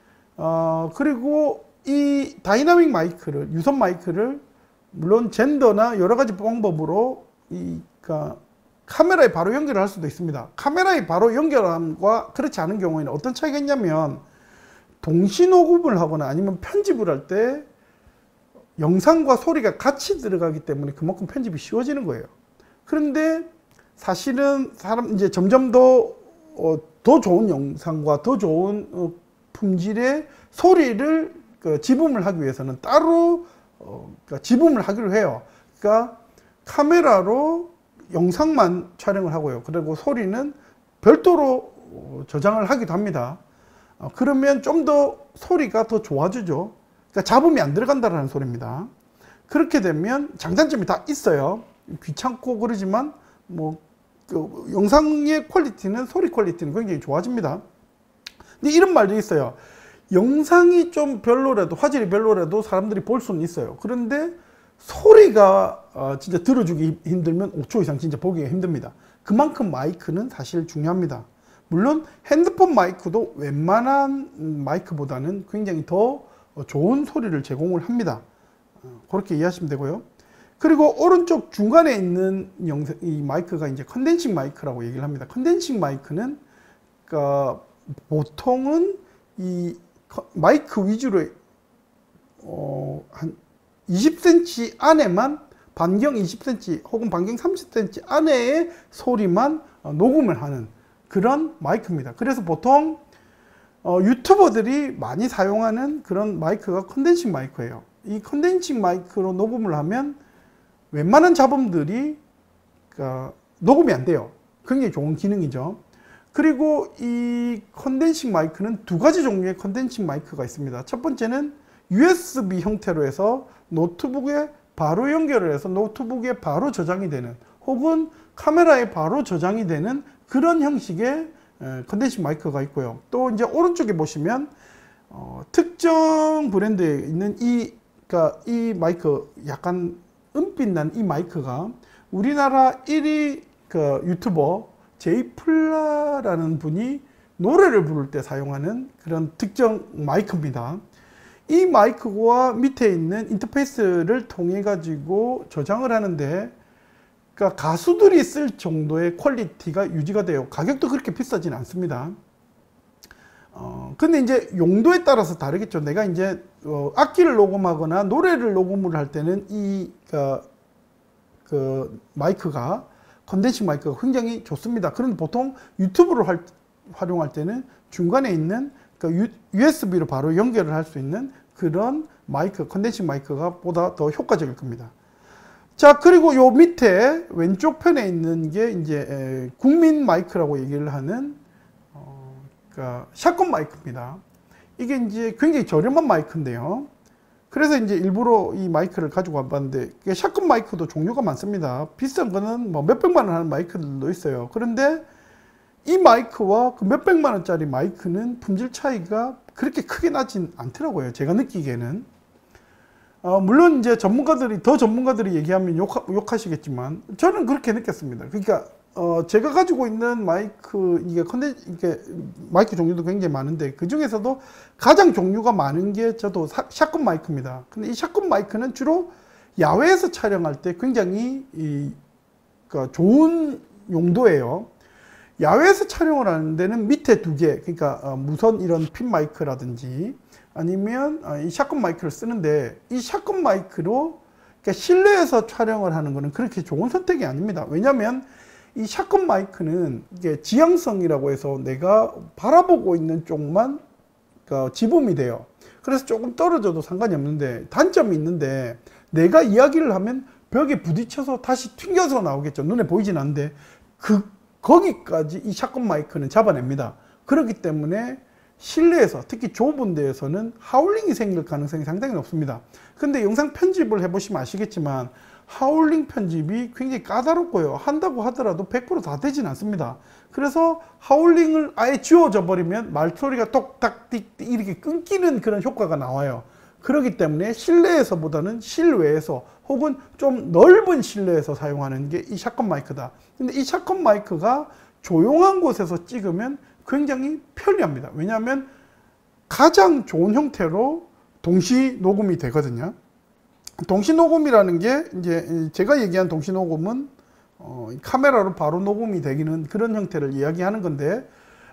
그리고 이 다이나믹 마이크를, 유선 마이크를 물론 젠더나 여러 가지 방법으로 그러니까 카메라에 바로 연결을 할 수도 있습니다. 카메라에 바로 연결함과 그렇지 않은 경우에는 어떤 차이가 있냐면, 동시 녹음을 하거나 아니면 편집을 할 때 영상과 소리가 같이 들어가기 때문에 그만큼 편집이 쉬워지는 거예요. 그런데 사실은 이제 점점 더 좋은 영상과 더 좋은 품질의 소리를 지음을 하기 위해서는 따로 그러니까 지음을 하기로 해요. 그러니까 카메라로 영상만 촬영을 하고요. 그리고 소리는 별도로 저장을 하기도 합니다. 그러면 좀 더 소리가 더 좋아지죠. 그러니까 잡음이 안 들어간다는 소리입니다. 그렇게 되면 장단점이 다 있어요. 귀찮고 그러지만 그 영상의 퀄리티는, 소리 퀄리티는 굉장히 좋아집니다. 근데 이런 말도 있어요. 영상이 좀 별로라도, 화질이 별로라도 사람들이 볼 수는 있어요. 그런데 소리가 진짜 들어주기 힘들면 5초 이상 진짜 보기가 힘듭니다. 그만큼 마이크는 사실 중요합니다. 물론 핸드폰 마이크도 웬만한 마이크보다는 굉장히 더 좋은 소리를 제공을 합니다. 그렇게 이해하시면 되고요. 그리고 오른쪽 중간에 있는 이 마이크가 이제 컨덴싱 마이크라고 얘기를 합니다. 컨덴싱 마이크는 그러니까 보통은 이 마이크 위주로 한 20cm 안에만, 반경 20cm 혹은 반경 30cm 안에의 소리만 녹음을 하는 그런 마이크입니다. 그래서 보통 유튜버들이 많이 사용하는 그런 마이크가 컨덴싱 마이크예요. 이 컨덴싱 마이크로 녹음을 하면 웬만한 잡음들이 녹음이 안 돼요. 굉장히 좋은 기능이죠. 그리고 이 컨덴싱 마이크는 두 가지 종류의 컨덴싱 마이크가 있습니다. 첫 번째는 USB 형태로 해서 노트북에 바로 연결을 해서 노트북에 바로 저장이 되는, 혹은 카메라에 바로 저장이 되는 그런 형식의 컨덴싱 마이크가 있고요. 또 이제 오른쪽에 보시면 특정 브랜드에 있는 이 마이크, 약간 은빛 난 이 마이크가 우리나라 1위 유튜버 제이플라라는 분이 노래를 부를 때 사용하는 그런 특정 마이크입니다. 이 마이크와 밑에 있는 인터페이스를 통해 가지고 저장을 하는데, 그러니까 가수들이 쓸 정도의 퀄리티가 유지가 돼요. 가격도 그렇게 비싸진 않습니다. 근데 이제 용도에 따라서 다르겠죠. 내가 이제 악기를 녹음하거나 노래를 녹음을 할 때는 그 마이크가, 컨덴싱 마이크가 굉장히 좋습니다. 그런데 보통 유튜브를 활용할 때는 중간에 있는 USB로 바로 연결을 할 수 있는 그런 마이크, 컨덴싱 마이크가 보다 더 효과적일 겁니다. 자, 그리고 요 밑에 왼쪽 편에 있는 게 이제 국민 마이크라고 얘기를 하는 샷건 마이크입니다. 이게 이제 굉장히 저렴한 마이크인데요. 그래서 이제 일부러 이 마이크를 가지고 와봤는데, 샷건 마이크도 종류가 많습니다. 비싼 거는 뭐 몇백만 원 하는 마이크들도 있어요. 그런데 이 마이크와 그 몇백만 원짜리 마이크는 품질 차이가 그렇게 크게 나진 않더라고요. 제가 느끼기에는. 물론 이제 전문가들이 얘기하면 욕하시겠지만 저는 그렇게 느꼈습니다. 그러니까 제가 가지고 있는 마이크, 이게 마이크 종류도 굉장히 많은데 그 중에서도 가장 종류가 많은 게 저도 샷건 마이크입니다. 근데 이 샷건 마이크는 주로 야외에서 촬영할 때 굉장히 좋은 용도예요. 야외에서 촬영을 하는 데는 밑에 두 개, 그러니까 무선 이런 핀 마이크라든지 아니면 이 샷건 마이크를 쓰는데, 이 샷건 마이크로 그러니까 실내에서 촬영을 하는 거는 그렇게 좋은 선택이 아닙니다. 왜냐하면 이 샷건 마이크는 이게 지향성이라고 해서 내가 바라보고 있는 쪽만 지범이 돼요. 그래서 조금 떨어져도 상관이 없는데, 단점이 있는데, 내가 이야기를 하면 벽에 부딪혀서 다시 튕겨서 나오겠죠. 눈에 보이진 않는데 거기까지 이 샷건 마이크는 잡아냅니다. 그렇기 때문에 실내에서, 특히 좁은 데에서는 하울링이 생길 가능성이 상당히 높습니다. 근데 영상 편집을 해보시면 아시겠지만 하울링 편집이 굉장히 까다롭고요. 한다고 하더라도 100% 다 되진 않습니다. 그래서 하울링을 아예 지워져 버리면 말소리가 똑딱 띡 이렇게 끊기는 그런 효과가 나와요. 그렇기 때문에 실내에서보다는 실외에서 혹은 좀 넓은 실내에서 사용하는 게 이 샷건 마이크다. 근데 이 샷건 마이크가 조용한 곳에서 찍으면 굉장히 편리합니다. 왜냐하면 가장 좋은 형태로 동시 녹음이 되거든요. 동시 녹음이라는 게 이제 제가 얘기한 동시 녹음은 카메라로 바로 녹음이 되기는 그런 형태를 이야기하는 건데,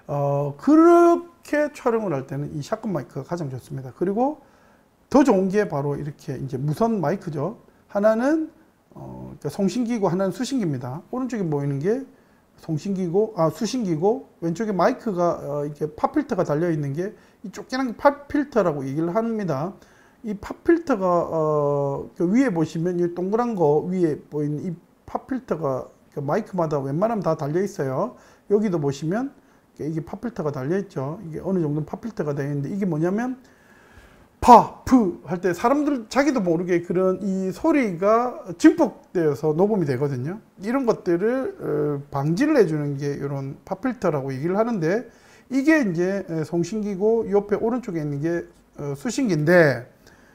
그렇게 촬영을 할 때는 이 샷건 마이크가 가장 좋습니다. 그리고 더 좋은 게 바로 이렇게 이제 무선 마이크죠. 하나는 송신기고 하나는 수신기입니다. 오른쪽에 보이는 게 수신기고 왼쪽에 마이크가 이렇게 팝필터가 달려 있는 게 이 쫓겨난 팝필터라고 얘기를 합니다. 이 팝필터가 그 위에 보시면 이 동그란 거 위에 보이는 이 팝필터가 그 마이크마다 웬만하면 다 달려 있어요. 여기도 보시면 이게 팝필터가 달려 있죠. 이게 어느 정도 팝필터가 되어 있는데 이게 뭐냐면 파, 프 할 때 사람들 자기도 모르게 그런 이 소리가 증폭되어서 녹음이 되거든요. 이런 것들을 방지를 해주는 게 이런 팝필터라고 얘기를 하는데 이게 이제 송신기고 옆에 오른쪽에 있는 게 수신기인데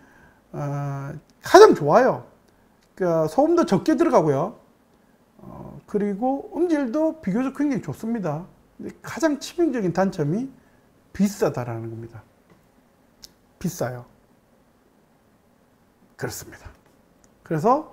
가장 좋아요. 그러니까 소음도 적게 들어가고요. 그리고 음질도 비교적 굉장히 좋습니다. 가장 치명적인 단점이 비싸다라는 겁니다. 비싸요. 그렇습니다. 그래서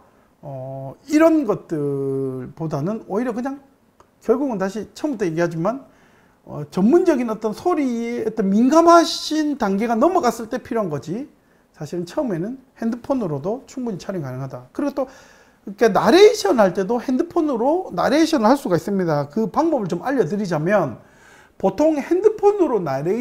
이런 것들보다는 오히려 그냥 결국은 다시 처음부터 얘기하지만 전문적인 어떤 소리에 어떤 민감하신 단계가 넘어갔을 때 필요한 거지. 사실은 처음에는 핸드폰으로도 충분히 촬영 가능하다. 그리고 또 그러니까 나레이션 할 때도 핸드폰으로 나레이션을 할 수가 있습니다. 그 방법을 좀 알려드리자면 보통 핸드폰으로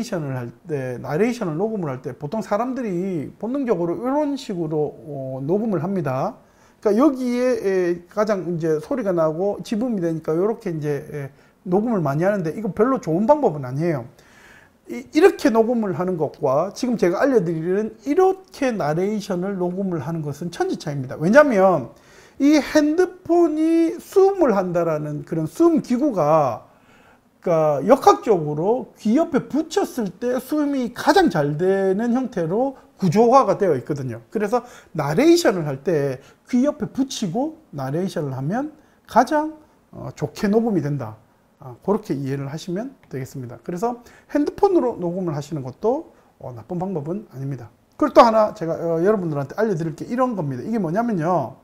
나레이션을 녹음을 할 때 보통 사람들이 본능적으로 이런 식으로 녹음을 합니다. 그러니까 여기에 가장 이제 소리가 나고 지분이 되니까 이렇게 이제 녹음을 많이 하는데 이거 별로 좋은 방법은 아니에요. 이렇게 녹음을 하는 것과 지금 제가 알려드리는 이렇게 나레이션을 녹음을 하는 것은 천지차이입니다. 왜냐하면 이 핸드폰이 수음을 한다라는 그런 수음 기구가 그러니까 역학적으로 귀 옆에 붙였을 때 수음이 가장 잘 되는 형태로 구조화가 되어 있거든요. 그래서 나레이션을 할 때 귀 옆에 붙이고 나레이션을 하면 가장 좋게 녹음이 된다. 그렇게 이해를 하시면 되겠습니다. 그래서 핸드폰으로 녹음을 하시는 것도 나쁜 방법은 아닙니다. 그리고 또 하나 제가 여러분들한테 알려드릴 게 이런 겁니다. 이게 뭐냐면요.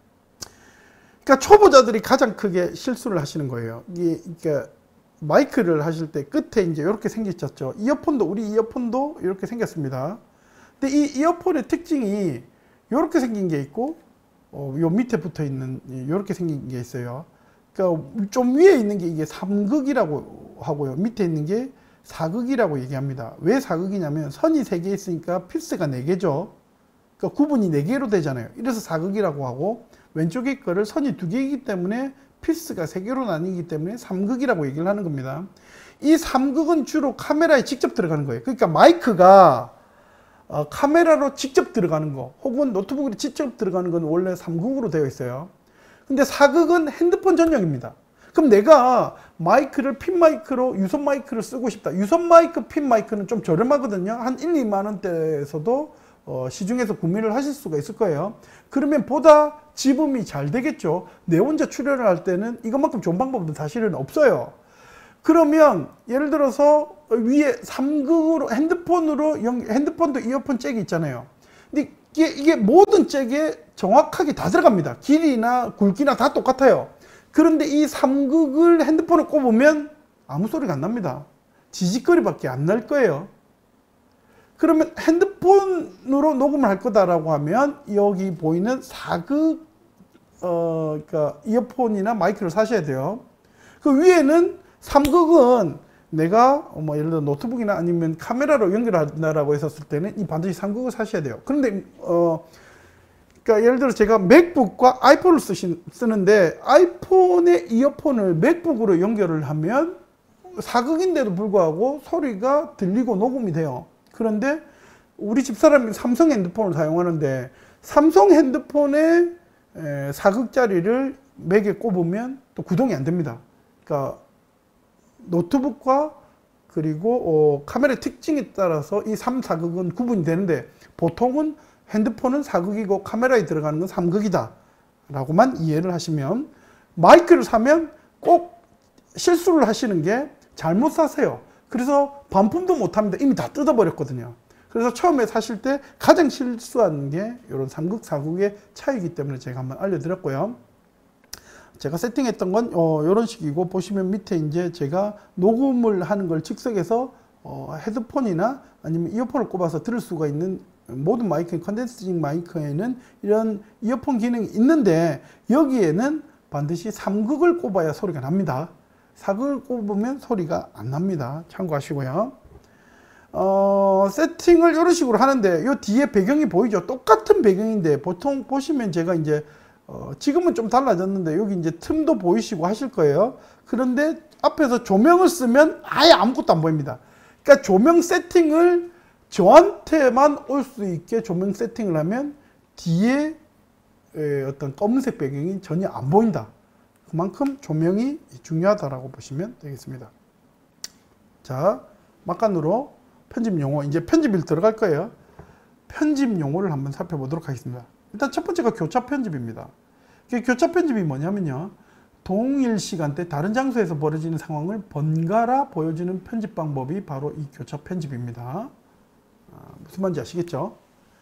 그러니까 초보자들이 가장 크게 실수를 하시는 거예요. 이게 그러니까 마이크를 하실 때 끝에 이제 이렇게 생겼죠. 우리 이어폰도 이렇게 생겼습니다. 근데 이 이어폰의 특징이 이렇게 생긴 게 있고, 요 밑에 붙어 있는 이렇게 생긴 게 있어요. 그러니까 좀 위에 있는 게 이게 3극이라고 하고요. 밑에 있는 게 4극이라고 얘기합니다. 왜 4극이냐면 선이 3개 있으니까 필스가 4개죠. 그러니까 구분이 4개로 되잖아요. 이래서 4극이라고 하고 왼쪽에 거를 선이 2개이기 때문에 필스가 3개로 나뉘기 때문에 3극이라고 얘기를 하는 겁니다. 이 3극은 주로 카메라에 직접 들어가는 거예요. 그러니까 마이크가 카메라로 직접 들어가는 거 혹은 노트북으로 직접 들어가는 건 원래 3극으로 되어 있어요. 근데 4극은 핸드폰 전용입니다. 그럼 내가 마이크를 핀 마이크로 유선 마이크를 쓰고 싶다. 유선 마이크 핀 마이크는 좀 저렴하거든요. 한 1, 2만 원대에서도 시중에서 구매를 하실 수가 있을 거예요. 그러면 보다 집음이 잘 되겠죠. 내 혼자 출연을 할 때는 이것만큼 좋은 방법도 사실은 없어요. 그러면 예를 들어서 위에 3극으로 핸드폰도 이어폰 잭이 있잖아요. 근데 이게 모든 잭에 정확하게 다 들어갑니다. 길이나 굵기나 다 똑같아요. 그런데 이 3극을 핸드폰에 꼽으면 아무 소리가 안 납니다. 지직거리밖에 안 날 거예요. 그러면 핸드폰으로 녹음을 할 거다라고 하면 여기 보이는 4극 그러니까 이어폰이나 마이크를 사셔야 돼요. 그 위에는 3극은 내가 예를 들어 노트북이나 아니면 카메라로 연결한다라고 했었을 때는 이 반드시 3극을 사셔야 돼요. 그런데 그러니까 예를 들어 제가 맥북과 아이폰을 쓰는데 아이폰의 이어폰을 맥북으로 연결을 하면 4극인데도 불구하고 소리가 들리고 녹음이 돼요. 그런데 우리 집사람이 삼성 핸드폰을 사용하는데 삼성 핸드폰에 4극짜리를 맥에 꼽으면 또 구동이 안 됩니다. 그러니까 노트북과 그리고 카메라의 특징에 따라서 이 3, 4극은 구분이 되는데 보통은 핸드폰은 4극이고 카메라에 들어가는 건 3극이다 라고만 이해를 하시면, 마이크를 사면 꼭 실수를 하시는 게 잘못 사세요. 그래서 반품도 못합니다. 이미 다 뜯어버렸거든요. 그래서 처음에 사실 때 가장 실수하는 게 이런 3극, 4극의 차이이기 때문에 제가 한번 알려드렸고요. 제가 세팅했던 건 이런 식이고, 보시면 밑에 이제 제가 녹음을 하는 걸 즉석에서 헤드폰이나 아니면 이어폰을 꼽아서 들을 수가 있는 모든 마이크, 컨덴서링 마이크에는 이런 이어폰 기능이 있는데 여기에는 반드시 3극을 꼽아야 소리가 납니다. 4극을 꼽으면 소리가 안 납니다. 참고하시고요. 세팅을 이런 식으로 하는데 요 뒤에 배경이 보이죠? 똑같은 배경인데 보통 보시면 제가 이제 지금은 좀 달라졌는데 여기 이제 틈도 보이시고 하실 거예요. 그런데 앞에서 조명을 쓰면 아예 아무것도 안 보입니다. 그러니까 조명 세팅을 저한테만 올 수 있게 조명 세팅을 하면 뒤에 어떤 검은색 배경이 전혀 안 보인다. 그만큼 조명이 중요하다라고 보시면 되겠습니다. 자, 막간으로 편집 용어, 이제 편집일 들어갈 거예요. 편집 용어를 한번 살펴보도록 하겠습니다. 일단 첫 번째가 교차 편집입니다. 교차 편집이 뭐냐면요, 동일 시간대 다른 장소에서 벌어지는 상황을 번갈아 보여주는 편집 방법이 바로 이 교차 편집입니다. 무슨 말인지 아시겠죠?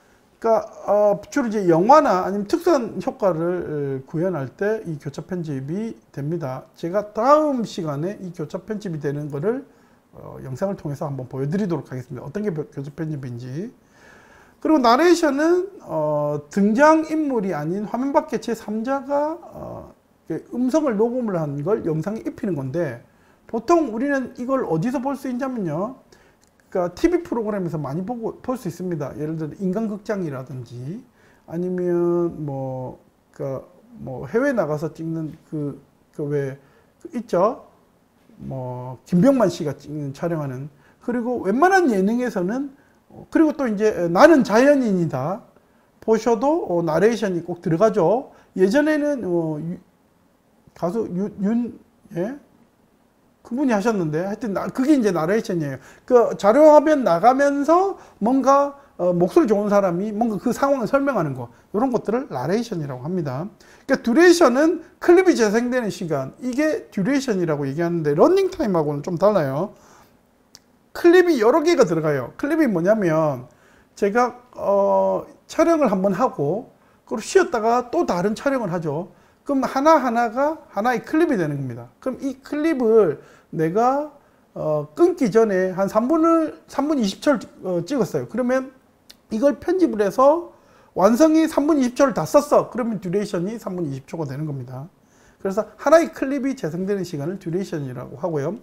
그러니까 주로 이제 영화나 아니면 특수한 효과를 구현할 때 이 교차 편집이 됩니다. 제가 다음 시간에 이 교차 편집이 되는 거를 영상을 통해서 한번 보여드리도록 하겠습니다. 어떤 게 교차 편집인지. 그리고 나레이션은 등장인물이 아닌 화면 밖의 제3자가 음성을 녹음을 한 걸 영상에 입히는 건데, 보통 우리는 이걸 어디서 볼 수 있냐면요, 그러니까 TV 프로그램에서 많이 볼 수 있습니다. 예를 들어 인간극장이라든지 아니면 뭐 해외 나가서 찍는 왜 있죠? 뭐 김병만 씨가 찍는 촬영하는, 그리고 웬만한 예능에서는, 그리고 또 이제 나는 자연인이다 보셔도 나레이션이 꼭 들어가죠. 예전에는 가수 예? 그분이 하셨는데, 하여튼 그게 이제 나레이션이에요. 그 자료화면 나가면서 뭔가 목소리 좋은 사람이 뭔가 그 상황을 설명하는 거, 이런 것들을 나레이션이라고 합니다. 그러니까 듀레이션은 클립이 재생되는 시간, 이게 듀레이션이라고 얘기하는데, 러닝 타임하고는 좀 달라요. 클립이 여러 개가 들어가요. 클립이 뭐냐면 제가 촬영을 한번 하고 그리고 쉬었다가 또 다른 촬영을 하죠. 그럼 하나하나가 하나의 클립이 되는 겁니다. 그럼 이 클립을 내가 끊기 전에 한 3분 20초를 찍었어요. 그러면 이걸 편집을 해서 완성이 3분 20초를 다 썼어. 그러면 듀레이션이 3분 20초가 되는 겁니다. 그래서 하나의 클립이 재생되는 시간을 듀레이션이라고 하고요.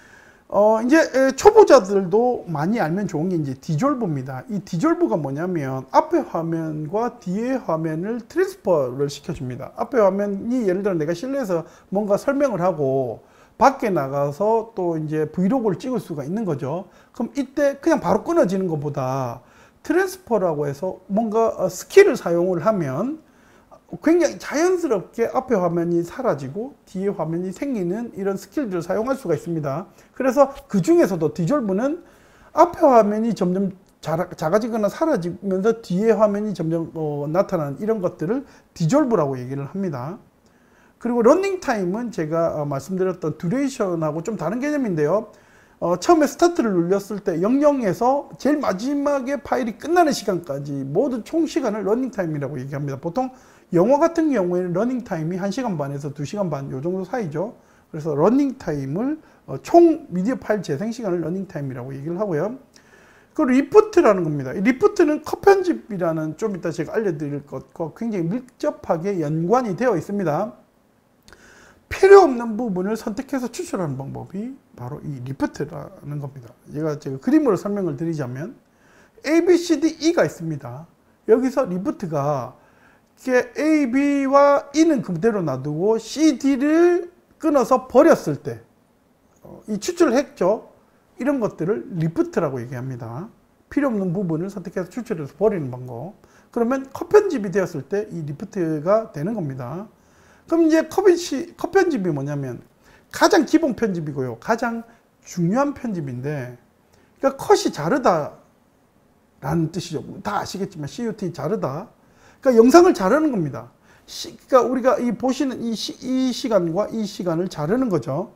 이제 초보자들도 많이 알면 좋은 게 이제 디졸브입니다. 이 디졸브가 뭐냐면 앞에 화면과 뒤에 화면을 트랜스퍼를 시켜줍니다. 앞에 화면이 예를 들어 내가 실내에서 뭔가 설명을 하고 밖에 나가서 또 이제 브이로그를 찍을 수가 있는 거죠. 그럼 이때 그냥 바로 끊어지는 것보다 트랜스퍼라고 해서 뭔가 스킬을 사용을 하면 굉장히 자연스럽게 앞에 화면이 사라지고 뒤에 화면이 생기는 이런 스킬들을 사용할 수가 있습니다. 그래서 그 중에서도 디졸브는 앞에 화면이 점점 작아지거나 사라지면서 뒤에 화면이 점점 나타나는 이런 것들을 디졸브라고 얘기를 합니다. 그리고 러닝 타임은 제가 말씀드렸던 듀레이션하고 좀 다른 개념인데요. 처음에 스타트를 눌렸을 때 00에서 제일 마지막에 파일이 끝나는 시간까지 모든 총 시간을 러닝 타임이라고 얘기합니다. 보통 영화 같은 경우에는 러닝 타임이 1시간 반에서 2시간 반 요 정도 사이죠. 그래서 러닝 타임을 총 미디어 파일 재생 시간을 러닝 타임이라고 얘기를 하고요. 그리고 리프트라는 겁니다. 리프트는 컷 편집이라는, 좀 이따 제가 알려드릴 것과 굉장히 밀접하게 연관이 되어 있습니다. 필요 없는 부분을 선택해서 추출하는 방법이 바로 이 리프트라는 겁니다. 제가 그림으로 설명을 드리자면 A, B, C, D, E가 있습니다. 여기서 리프트가 A, B와 E는 그대로 놔두고 C, D를 끊어서 버렸을 때 이 추출을 했죠. 이런 것들을 리프트라고 얘기합니다. 필요 없는 부분을 선택해서 추출해서 버리는 방법. 그러면 컷 편집이 되었을 때 이 리프트가 되는 겁니다. 그럼 이제 컷 편집이 뭐냐면 가장 기본 편집이고요. 가장 중요한 편집인데, 그러니까 컷이 자르다 라는 뜻이죠. 다 아시겠지만 CUT 자르다. 그러니까 영상을 자르는 겁니다. 그러니까 우리가 보시는 이 시간과 이 시간을 자르는 거죠.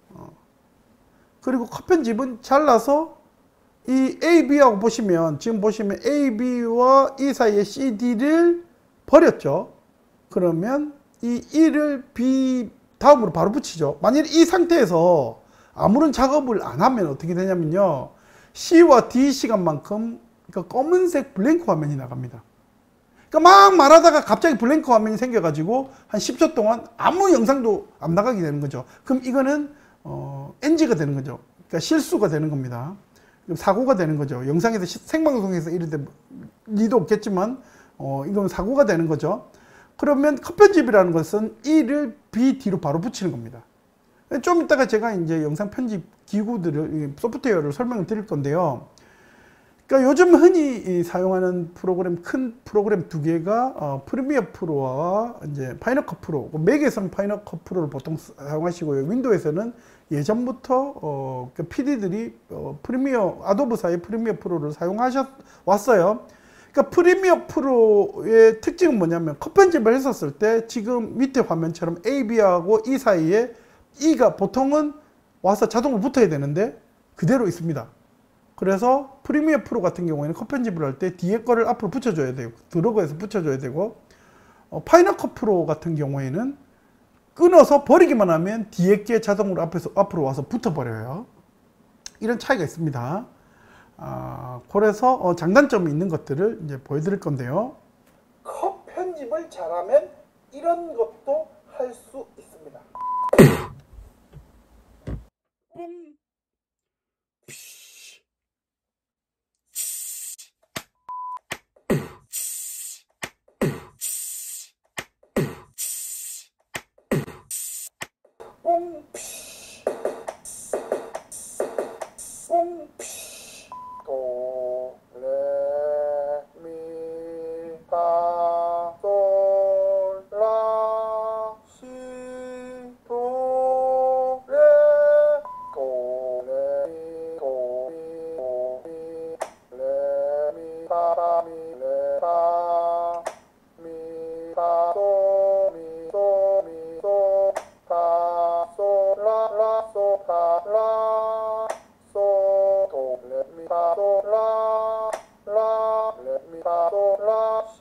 그리고 컷 편집은 잘라서 이 A, B하고 보시면, 지금 보시면 A, B와 E 사이에 CD를 버렸죠. 그러면 이 E를 B 다음으로 바로 붙이죠. 만일 이 상태에서 아무런 작업을 안 하면 어떻게 되냐면요, C와 D 시간만큼 그러니까 검은색 블랭크 화면이 나갑니다. 그러니까 막 말하다가 갑자기 블랭크 화면이 생겨가지고 한 10초 동안 아무 영상도 안 나가게 되는 거죠. 그럼 이거는 NG가 되는 거죠. 그러니까 실수가 되는 겁니다. 사고가 되는 거죠. 영상에서 생방송에서 이럴 때 리도 없겠지만 이건 사고가 되는 거죠. 그러면 컷 편집이라는 것은 E를 B, D로 바로 붙이는 겁니다. 좀 이따가 제가 이제 영상 편집 기구들을, 소프트웨어를 설명을 드릴 건데요. 그러니까 요즘 흔히 사용하는 프로그램, 큰 프로그램 두 개가 프리미어 프로와 이제 파이널 컷 프로. 맥에서는 파이널 컷 프로를 보통 사용하시고요. 윈도우에서는 예전부터 PD들이 프리미어, 아도브사의 프리미어 프로를 왔어요. 그러니까 프리미어 프로의 특징은 뭐냐면 컷 편집을 했었을 때 지금 밑에 화면처럼 A, B하고 E 사이에 E가 보통은 와서 자동으로 붙어야 되는데 그대로 있습니다. 그래서 프리미어 프로 같은 경우에는 컷 편집을 할 때 뒤에 거를 앞으로 붙여줘야 되고, 드래그해서 붙여줘야 되고, 파이널 컷 프로 같은 경우에는 끊어서 버리기만 하면 뒤에 게 자동으로 앞으로 와서 붙어버려요. 이런 차이가 있습니다. 그래서 장단점이 있는 것들을 이제 보여드릴 건데요. 컷 편집을 잘하면 이런 것도 할 수 있습니다. 도, 레, 미, 파, 솔, 라, 시, 도, 레, 도, 레, 미, 도, 미, 도, 미, 레, 미, 파, 미, 레, 파, 미, 파, 도, 미, 도, 미, 도, 파, 솔, 라, 라, 솔, 파, 라, 솔, 도, 레, 미, 파, 솔, 라, 라, 레, 미, 파, 솔, 라, 시,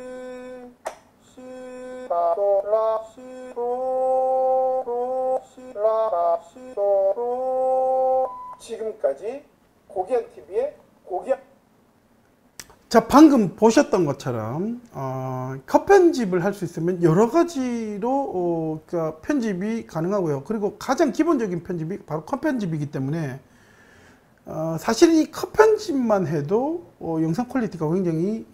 파, 솔, 라, 시, 도, 도, 시, 라, 라, 시, 도, 도. 지금까지 고기현TV의 고기현. 자, 방금 보셨던 것처럼 컷 편집을 할 수 있으면 여러 가지로 그러니까 편집이 가능하고요. 그리고 가장 기본적인 편집이 바로 컷 편집이기 때문에 사실 이 컷 편집만 해도 영상 퀄리티가 굉장히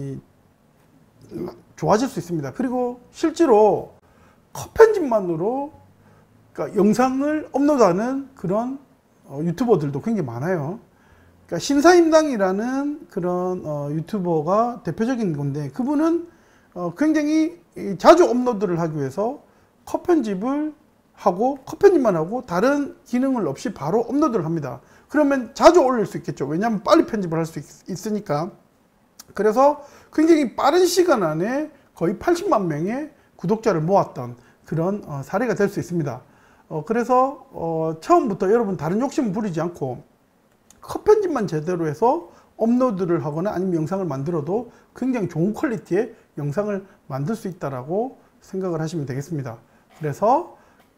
좋아질 수 있습니다. 그리고 실제로 컷 편집만으로 그러니까 영상을 업로드하는 그런 유튜버들도 굉장히 많아요. 그러니까 신사임당이라는 그런 유튜버가 대표적인 건데, 그분은 굉장히 자주 업로드를 하기 위해서 컷 편집을 하고, 컷 편집만 하고 다른 기능을 없이 바로 업로드를 합니다. 그러면 자주 올릴 수 있겠죠. 왜냐하면 빨리 편집을 할 수 있으니까. 그래서 굉장히 빠른 시간 안에 거의 80만 명의 구독자를 모았던 그런 사례가 될 수 있습니다. 그래서 처음부터 여러분 다른 욕심을 부리지 않고 컷 편집만 제대로 해서 업로드를 하거나 아니면 영상을 만들어도 굉장히 좋은 퀄리티의 영상을 만들 수 있다라고 생각을 하시면 되겠습니다. 그래서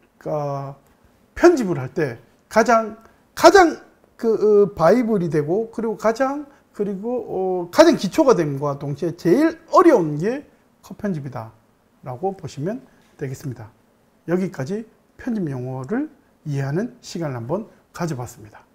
편집을 할 때 가장 바이블이 되고, 그리고 가장 기초가 됨과 동시에 제일 어려운 게 컷 편집이다 라고 보시면 되겠습니다. 여기까지 편집 용어를 이해하는 시간을 한번 가져봤습니다.